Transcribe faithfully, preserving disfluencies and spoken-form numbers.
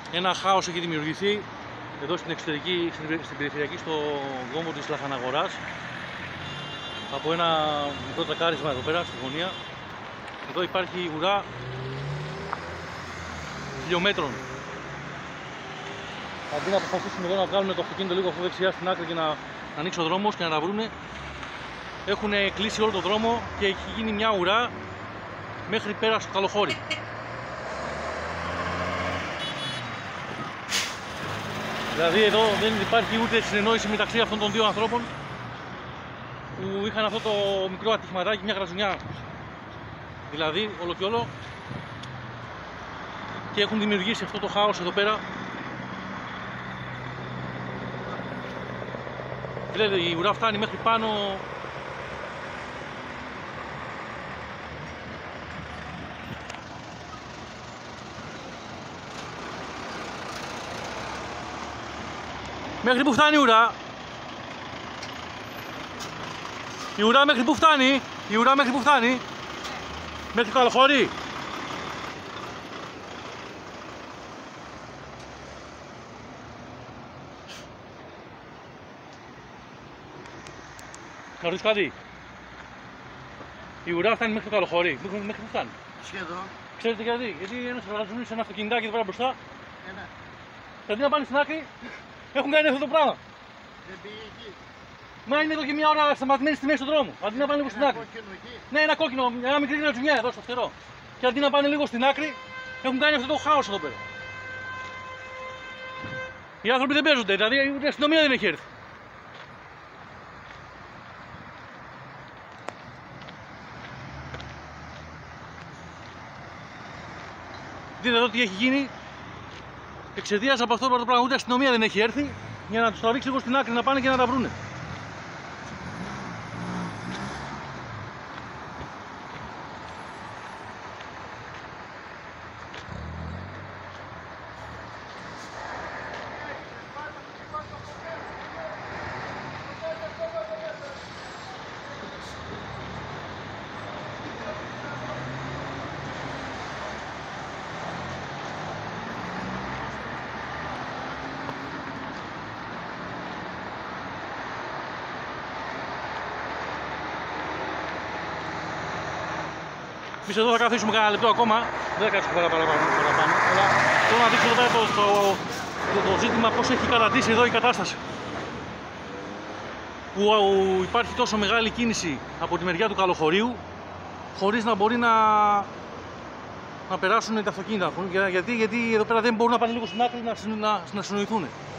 Ένα χάος έχει δημιουργηθεί εδώ στην εξωτερική, στην περιφερειακή, στο δρόμο της Λαχαναγοράς, από ένα μικρό τρακάρισμα εδώ πέρα στη γωνία. Εδώ υπάρχει ουρά χιλιόμετρων. Αντί να αποφασίσουμε εδώ να βγάλουμε το αυτοκίνητο λίγο αυτό δεξιά στην άκρη και να, να ανοίξει ο δρόμος και να τα βρούνε, έχουν κλείσει όλο το δρόμο και έχει γίνει μια ουρά μέχρι πέρα στο Καλοχώρι. Δηλαδή εδώ δεν υπάρχει ούτε συνεννόηση μεταξύ αυτών των δύο ανθρώπων που είχαν αυτό το μικρό ατυχηματάκι, μια γραζουνιά δηλαδή όλο και όλο, και έχουν δημιουργήσει αυτό το χάος εδώ πέρα. Δηλαδή η ουρά φτάνει μέχρι πάνω. Μέχρι που φτάνει η ουρά. Η ουρά μέχρι που φτάνει. Η ουρά μέχρι που φτάνει. Μέχρι το Καλοχώρι. Να ρωτήσω κάτι. Η ουρά φτάνει μέχρι το Καλοχώρι. Μέχρι που φτάνει. Σχεδόν. Ξέρετε γιατί. Γιατί ένας γραζούνι σε ένα αυτοκινητάκι εδώ πέρα μπροστά. Ένα. Δηλαδή να πάνε στην άκρη. Έχουν κάνει αυτό το πράγμα. Δεν πήγε εκεί. Μα είναι εδώ και μια ώρα σταματημένοι στη μέση του δρόμου. Αντί να πάνε λίγο στην άκρη. Ναι, ένα κόκκινο, μια μικρή γρατζουνιά εδώ στο φτερό. Και αντί να πάνε λίγο στην άκρη, έχουν κάνει αυτό το χάος εδώ πέρα. Οι άνθρωποι δεν παίζονται, δηλαδή η αστυνομία δεν έχει έρθει. Δείτε εδώ τι έχει γίνει. Εξαιτίας από αυτό το πράγμα, ούτε η αστυνομία δεν έχει έρθει για να τους τραβήξει λίγο στην άκρη να πάνε και να τα βρούνε. Εμείς εδώ θα καθίσουμε κανένα λεπτό ακόμα, δεν θα κάτσουμε παραπάνω, παραπάνω, αλλά θέλω να δείξω εδώ πέρα το, το, το, το ζήτημα πώς έχει καταντήσει εδώ η κατάσταση. Που υπάρχει τόσο μεγάλη κίνηση από τη μεριά του Καλοχωρίου, χωρίς να μπορεί να, να περάσουν τα αυτοκίνητα. Γιατί, γιατί εδώ πέρα δεν μπορούν να πάνε λίγο στην άκρη να, να, να συνοηθούν.